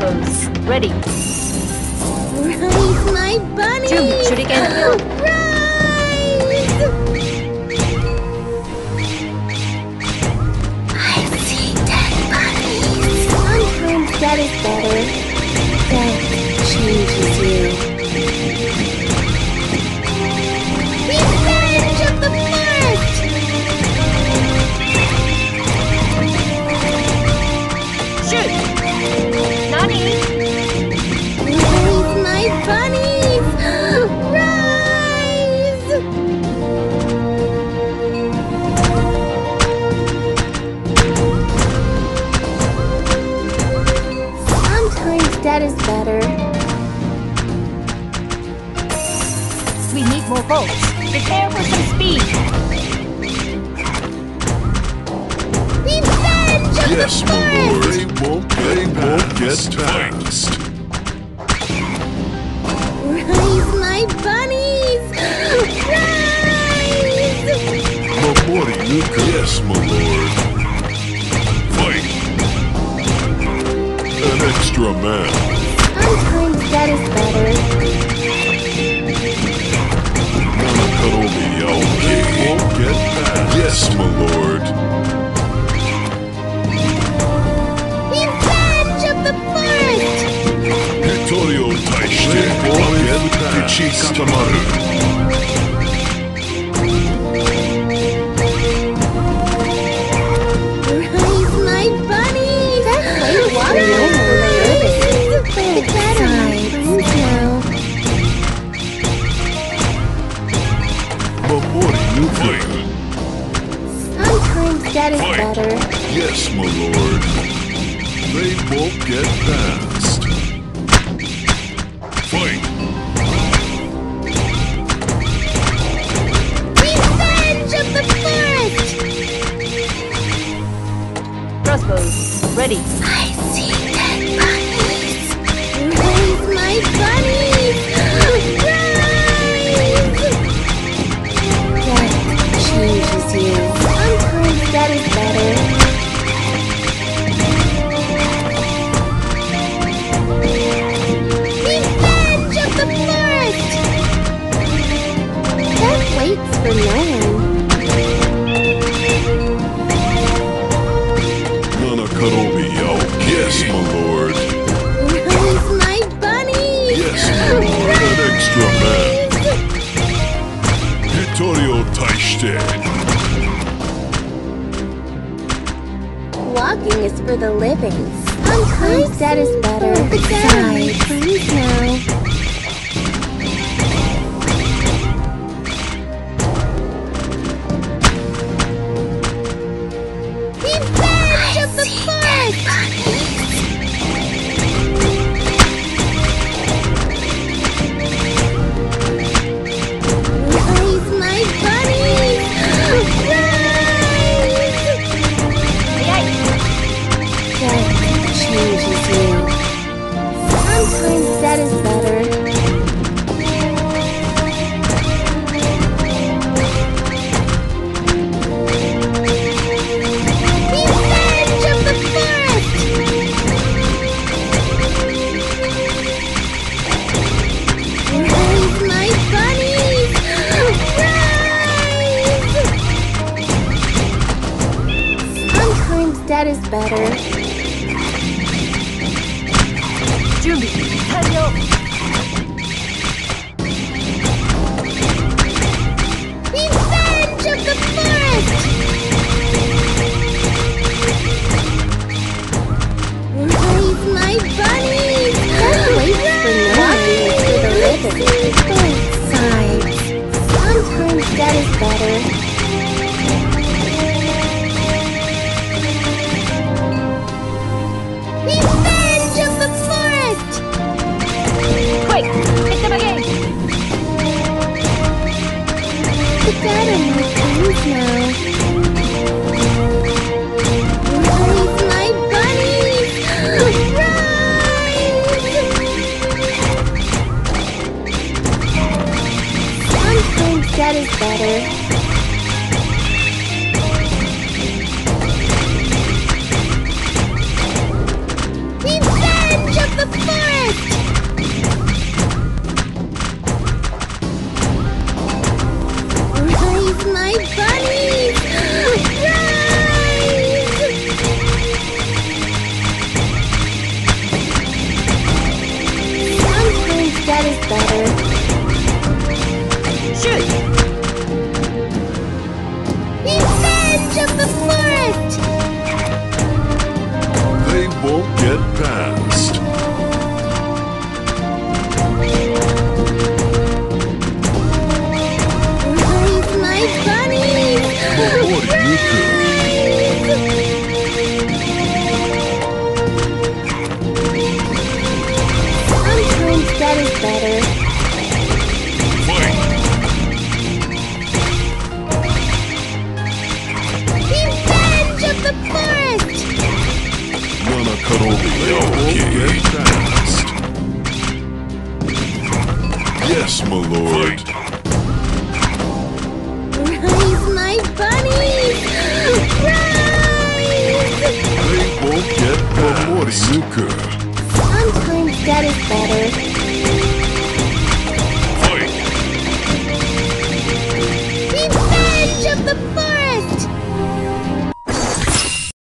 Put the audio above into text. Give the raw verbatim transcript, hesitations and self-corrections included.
Crossbows, ready. Rise, my bunny! 준비, shuriken. Rise! I see dead bunnies. Sometimes that is better. Death changes you. Revenge of the forest! Shoot! Nani? Rise, my bunnies! Rise! Sometimes that is better. We need more bolts. Prepare for some speed. Revenge of Yes, the my lord. forest! They won't, they won't get past. Rise, my bunnies! Rise! Mamori, yes, my lord. Fight. An extra man. Sometimes that is better. Nanakarumi, they won't get past. Yes, my lord. Revenge of the forest! Hitorio Taishite, Ogen Kichi Katamaru. Rise, my bunnies! That way water over It's bad on my friends now. Mamori, you fight. Sometimes that is Fight. better. Yes, my lord. They won't get past. Fight. Revenge of the forest! Crossbows, ready. I see dead bunnies. Rise, my bunnies! Rise! Death changes you. Sometimes that is better. Revenge of the forest! Death waits for no one. Nanakarumi, yes, my lord. Rise, my bunnies! Yes, my lord. An extra man. Hitorio Taishite. Walking is for the living. Sometimes that is better. Besides, friends now. Revenge of the forest! Rise, my bunnies! Rise! Death changes you. Sometimes that is better. Revenge of the forest! Rise, my bunnies! Rise! Sometimes that is better. 준비, 완료. Revenge of the forest! Rise, my bunnies! That waits for no one for the living. Besides, sometimes that is better. Revenge of the forest! Quick, hit them again. Put that on my friends now. Rise, my bunnies! Rise! Sometimes that is better. Revenge of the better. Shoot! Revenge of the forest! They won't get past. Rise, my bunnies! Moriyuku. Sometimes that is better. Fight. Revenge of the forest! Nanakarobi won't get past. Yes, my lord. Rise, my bunnies! Rise! They won't get past. Moriyuku. Sometimes that is better.